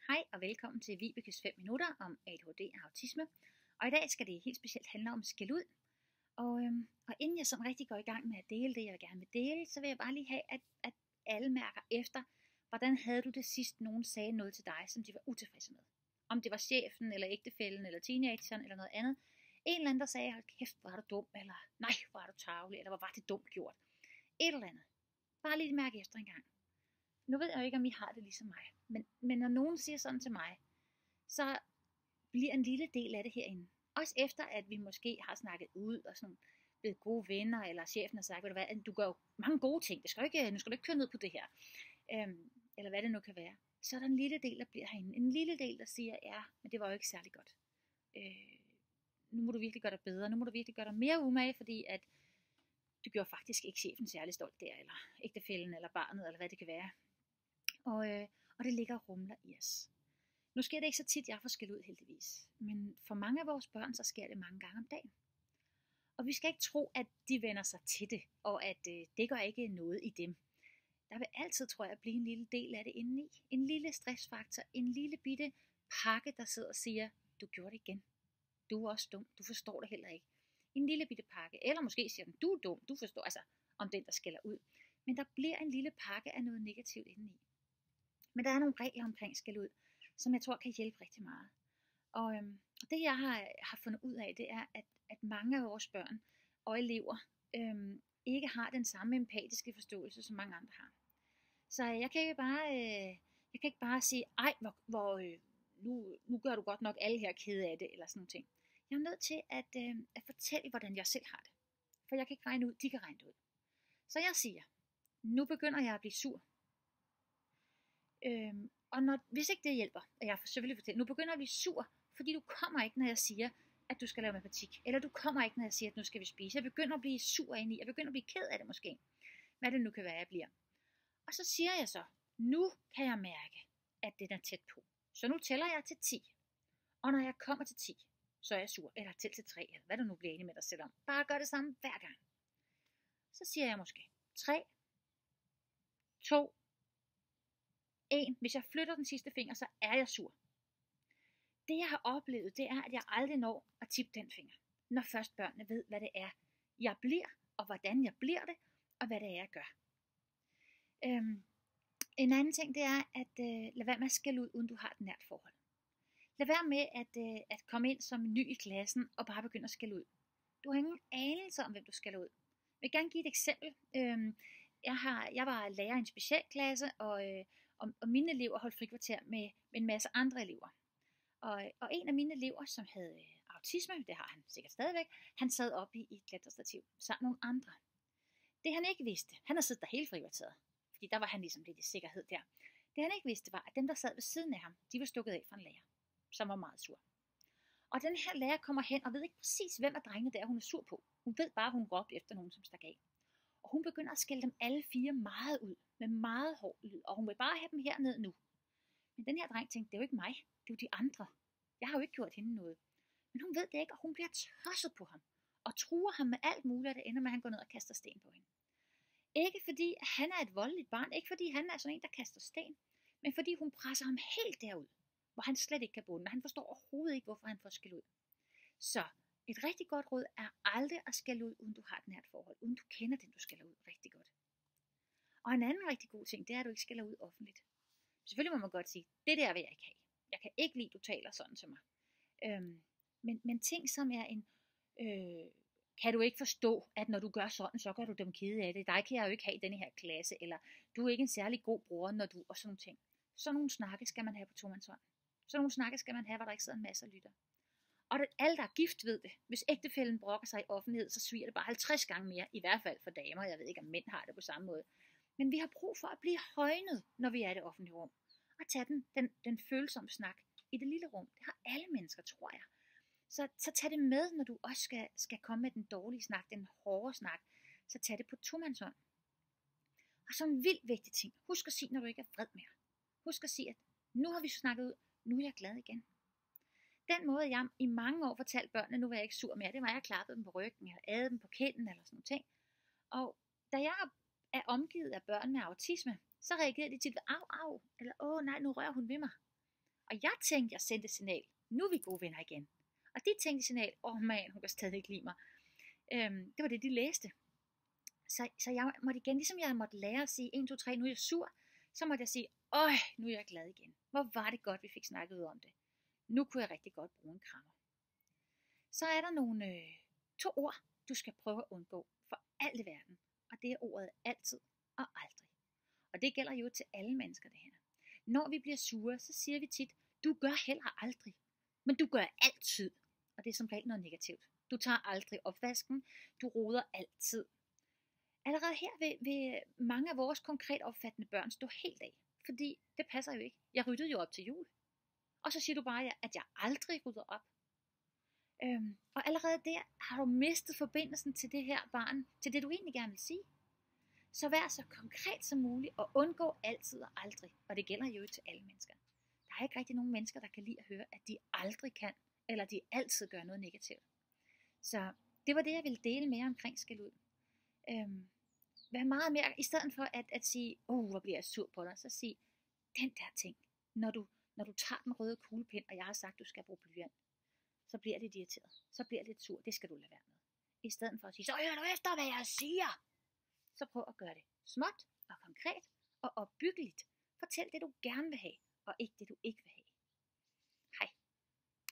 Hej og velkommen til Vibekes 5 minutter om ADHD og autisme. Og i dag skal det helt specielt handle om skældud. Og inden jeg sådan rigtig går i gang med at dele det, jeg gerne vil dele, så vil jeg bare lige have, at alle mærker efter, hvordan havde du det sidst, nogen sagde noget til dig, som de var utilfredse med. Om det var chefen, eller ægtefællen, eller teenageren, eller noget andet. En eller anden, der sagde, hold kæft, hvor er du dum, eller nej, hvor er du tarvelig, eller hvor var det dumt gjort. Et eller andet. Bare lige mærke efter en gang. Nu ved jeg jo ikke, om I har det ligesom mig. Men når nogen siger sådan til mig, så bliver en lille del af det herinde. Også efter, at vi måske har snakket ud og sådan blevet gode venner, eller chefen har sagt, ved du hvad, du gør jo mange gode ting. Nu skal du ikke køre ned på det her. Eller hvad det nu kan være. Så er der en lille del, der bliver herinde. En lille del, der siger, ja, men det var jo ikke særlig godt. Nu må du virkelig gøre dig bedre. Nu må du virkelig gøre dig mere umage, fordi at du gjorde faktisk ikke chefen særlig stolt der, eller ægtefællen, eller barnet, eller hvad det kan være. Og det ligger og rumler i os. Nu sker det ikke så tit, jeg får skæld ud heldigvis. Men for mange af vores børn, så sker det mange gange om dagen. Og vi skal ikke tro, at de vender sig til det, og at det gør ikke noget i dem. Der vil altid, tror jeg, blive en lille del af det indeni. En lille stressfaktor, en lille bitte pakke, der sidder og siger, du gjorde det igen. Du er også dum, du forstår det heller ikke. En lille bitte pakke, eller måske siger den, du er dum, du forstår, altså om den, der skælder ud. Men der bliver en lille pakke af noget negativt indeni. Men der er nogle regler omkring skældud, som jeg tror kan hjælpe rigtig meget. Og det jeg har fundet ud af, det er, at mange af vores børn og elever ikke har den samme empatiske forståelse, som mange andre har. Så jeg kan ikke bare sige, ej, nu gør du godt nok alle her kede af det, eller sådan nogle ting. Jeg er nødt til at fortælle, hvordan jeg selv har det. For jeg kan ikke regne ud, de kan regne det ud. Så jeg siger, nu begynder jeg at blive sur. Og hvis ikke det hjælper, og jeg selvfølgelig fortæller, nu begynder jeg at blive sur, fordi du kommer ikke, når jeg siger, at du skal lave matematik. Eller du kommer ikke, når jeg siger, at nu skal vi spise. Jeg begynder at blive sur indeni. Jeg begynder at blive ked af det måske. Hvad det nu kan være, jeg bliver. Og så siger jeg så, nu kan jeg mærke, at den er tæt på. Så nu tæller jeg til 10. Og når jeg kommer til 10, så er jeg sur. Eller til 3, eller hvad du nu bliver enig med dig selv om. Bare gør det samme hver gang. Så siger jeg måske 3, 2, 1. Hvis jeg flytter den sidste finger, så er jeg sur. Det jeg har oplevet, det er, at jeg aldrig når at tippe den finger. Når først børnene ved, hvad det er, jeg bliver, og hvordan jeg bliver det, og hvad det er, jeg gør. En anden ting, det er, at lad være med at skælde ud, uden du har et nært forhold. Lad være med at komme ind som ny i klassen, og bare begynde at skælde ud. Du har ingen anelse om, hvem du skælder ud. Jeg vil gerne give et eksempel. Jeg var lærer i en specialklasse, og mine elever holdt frikvarter med en masse andre elever. Og en af mine elever, som havde autisme, det har han sikkert stadigvæk, han sad oppe i et klatrestativ sammen med nogle andre. Det han ikke vidste, han har siddet der hele frikvarteret, fordi der var han ligesom lidt i sikkerhed der. Det han ikke vidste var, at dem der sad ved siden af ham, de var stukket af fra en lærer, som var meget sur. Og den her lærer kommer hen og ved ikke præcis, hvem af drengene der hun er sur på. Hun ved bare, at hun råbte efter nogen, som stak af. Og hun begynder at skælde dem alle 4 meget ud, med meget hård lyd, og hun vil bare have dem herned nu. Men den her dreng tænkte, det er jo ikke mig, det er jo de andre. Jeg har jo ikke gjort hende noget. Men hun ved det ikke, og hun bliver tosset på ham, og truer ham med alt muligt, og det ender med, at han går ned og kaster sten på hende. Ikke fordi han er et voldeligt barn, ikke fordi han er sådan en, der kaster sten, men fordi hun presser ham helt derud, hvor han slet ikke kan bunde, og han forstår overhovedet ikke, hvorfor han får skæld ud. Så et rigtig godt råd er aldrig at skælde ud, uden du har et nært forhold, uden du kender den, du skælder ud rigtig godt. Og en anden rigtig god ting, det er, at du ikke skælder ud offentligt. Selvfølgelig må man godt sige, det der vil jeg ikke have. Jeg kan ikke lide, at du taler sådan til mig. Men ting som er kan du ikke forstå, at når du gør sådan, så gør du dem kede af det. Dig kan jeg jo ikke have i denne her klasse, eller du er ikke en særlig god bror, når du, og sådan nogle ting. Sådan nogle snakke skal man have på tomandshånd. Sådan nogle snakke skal man have, hvor der ikke sidder en masse lytter. Og alle, der er gift, ved det. Hvis ægtefælden brokker sig i offentlighed, så sviger det bare 50 gange mere, i hvert fald for damer. Jeg ved ikke, om mænd har det på samme måde. Men vi har brug for at blive højnet, når vi er i det offentlige rum. Og tage den følsomme snak i det lille rum. Det har alle mennesker, tror jeg. Så tag det med, når du også skal komme med den dårlige snak, den hårde snak. Så tag det på tomandshånd. Og så en vildt vigtig ting. Husk at sige, når du ikke er vred mere. Husk at sige, at nu har vi snakket ud, nu er jeg glad igen. Den måde, jeg i mange år fortalte børnene, nu var jeg ikke sur mere, det var, at jeg klappede dem på ryggen, eller adede dem på kinden, eller sådan nogle ting. Og da jeg er omgivet af børn med autisme, så reagerede de tit ved, au, eller nej, nu rører hun ved mig. Og jeg tænkte, jeg sendte et signal, nu er vi gode venner igen. Og de tænkte et signal, man, hun kan stadig ikke lide mig. Det var det, de læste. Så jeg måtte igen, ligesom jeg måtte lære at sige 1, 2, 3, nu er jeg sur, så måtte jeg sige, nu er jeg glad igen. Hvor var det godt, vi fik snakket ud om det. Nu kunne jeg rigtig godt bruge en krammer. Så er der nogle 2 ord, du skal prøve at undgå for alt i verden. Og det er ordet altid og aldrig. Og det gælder jo til alle mennesker det her. Når vi bliver sure, så siger vi tit, du gør heller aldrig, men du gør altid. Og det er som regel noget negativt. Du tager aldrig opvasken, du roder altid. Allerede her vil mange af vores konkret opfattende børn stå helt af, fordi det passer jo ikke. Jeg ryddede jo op til jul. Og så siger du bare, at jeg aldrig rydder op. Og allerede der har du mistet forbindelsen til det her barn, til det du egentlig gerne vil sige. Så vær så konkret som muligt og undgå altid og aldrig. Og det gælder jo til alle mennesker. Der er ikke rigtig nogen mennesker, der kan lide at høre, at de aldrig kan, eller de altid gør noget negativt. Så det var det, jeg ville dele mere omkring skæld ud. Vær meget mere, i stedet for at sige, hvor bliver jeg sur på dig, så sig, den der ting, når du tager den røde kuglepind, og jeg har sagt, du skal bruge blyant, så bliver det lidt irriteret, så bliver det lidt sur, det skal du lade være med. I stedet for at sige, så hører du efter, hvad jeg siger. Så prøv at gøre det småt og konkret og opbyggeligt. Fortæl det, du gerne vil have, og ikke det, du ikke vil have.